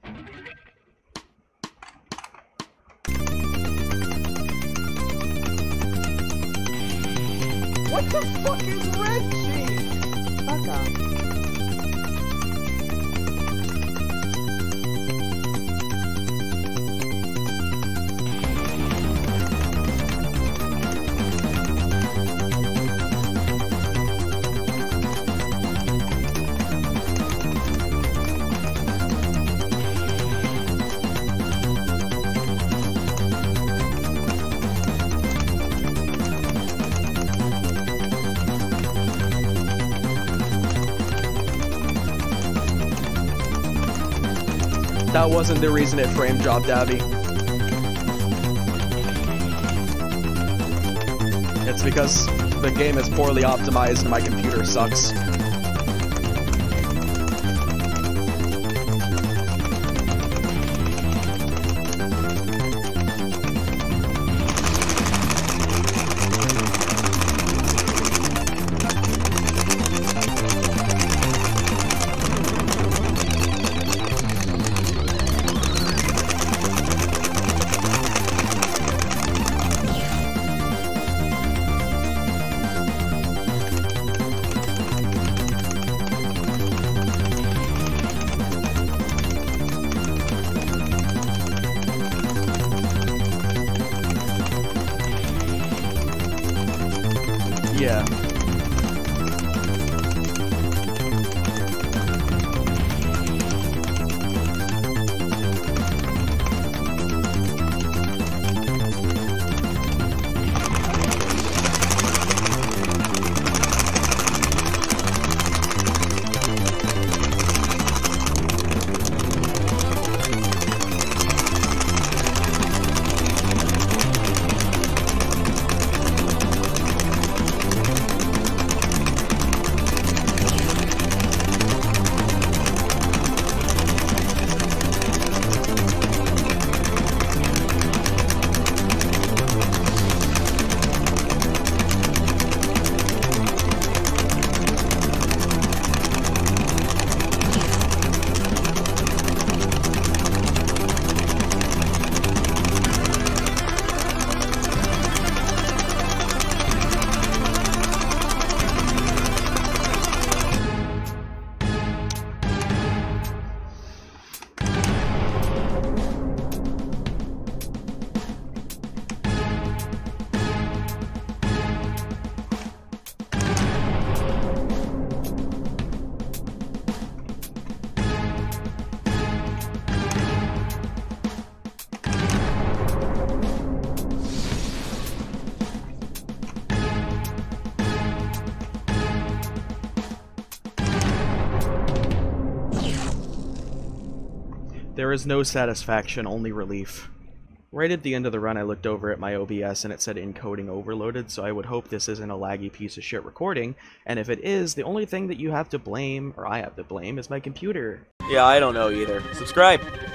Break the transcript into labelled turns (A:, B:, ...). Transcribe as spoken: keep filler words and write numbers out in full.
A: What the fuck is red cheese? Fuck off.
B: That wasn't the reason it frame dropped, Abby. It's because the game is poorly optimized and my computer sucks. Yeah. There is no satisfaction, only relief. Right at the end of the run, I looked over at my O B S and it said encoding overloaded, so I would hope this isn't a laggy piece of shit recording, and if it is, the only thing that you have to blame, or I have to blame, is my computer.
C: Yeah, I don't know either. Subscribe!